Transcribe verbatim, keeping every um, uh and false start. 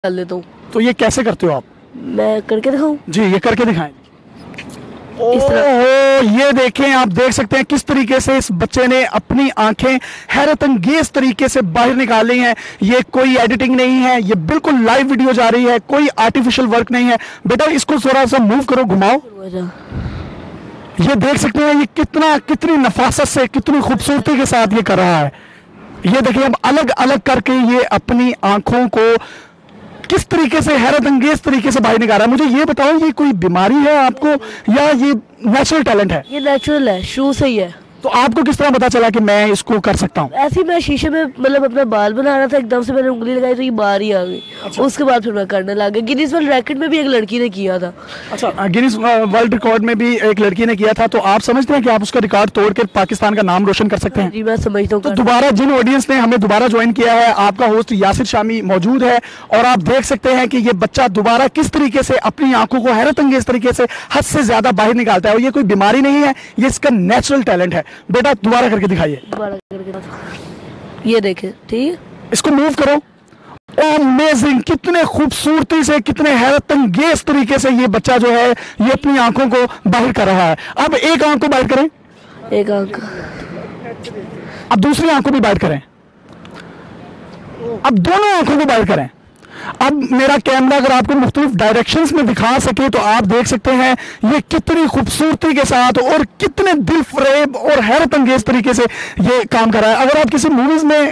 कर लेता हूँ। तो ये कैसे करते हो आप? मैं करके दिखाऊं? जी, ये करके दिखाएं। इस तरह। ओह, ये देखें, आप देख सकते हैं किस तरीके से इस बच्चे ने अपनी आंखें हैरत अंगेज तरीके से बाहर निकाली हैं। ये कोई एडिटिंग नहीं है, ये बिल्कुल लाइव वीडियो जा रही है, कोई आर्टिफिशियल वर्क नहीं है। बेटा इसको थोड़ा सा मूव करो, घुमाओ। ये देख सकते हैं ये कितना कितनी नफासत से, कितनी खूबसूरती के साथ ये कर रहा है। ये देखिए, अब अलग अलग करके ये अपनी आंखों को किस तरीके से हैरत अंगेज तरीके से बाहर निकाल रहा है। मुझे ये बताओ, ये कोई बीमारी है आपको या ये नेचुरल टैलेंट है? ये नेचुरल है, शुरू से ही है। तो आपको किस तरह पता चला कि मैं इसको कर सकता हूँ? ऐसे ही मैं शीशे में मतलब अपना बाल बना रहा था, एकदम से मैंने उंगली लगाई तो ये बाहर ही आ गई। अच्छा। उसके बाद फिर मैं करने लगा। गिनीज वर्ल्ड रिकॉर्ड में भी एक लड़की ने किया था। अच्छा, गिनीज वर्ल्ड रिकॉर्ड में भी एक लड़की ने किया था। तो आप समझते हैं कि आप उसका रिकॉर्ड तोड़ कर पाकिस्तान का नाम रोशन कर सकते हैं? जी मैं समझता हूँ। तो दोबारा जिन ऑडियंस ने हमें दोबारा ज्वाइन किया है, आपका होस्ट यासिर शामी मौजूद है और आप देख सकते हैं कि ये बच्चा दोबारा किस तरीके से अपनी आंखों को हैरत अंगेज तरीके से हद से ज्यादा बाहर निकालता है। और ये कोई बीमारी नहीं है, ये इसका नेचुरल टैलेंट है। बेटा दोबारा करके दिखाइए। दोबारा करके ये देखें, ठीक है, इसको मूव करो। अमेजिंग, कितने खूबसूरती से, कितने हैरत अंगेज तरीके से ये बच्चा जो है ये अपनी आंखों को बाहर कर रहा है। अब एक आंख को बाहर करें, एक आंख, अब दूसरी आंख को भी बाहर करें, अब दोनों आंखों को बाहर करें। अब मेरा कैमरा अगर आपको मुख्तलिफ डायरेक्शंस में दिखा सके तो आप देख सकते हैं ये कितनी खूबसूरती के साथ और कितने दिल फरेब और हैरत अंगेज तरीके से ये काम कर रहा है। अगर आप किसी मूवीज में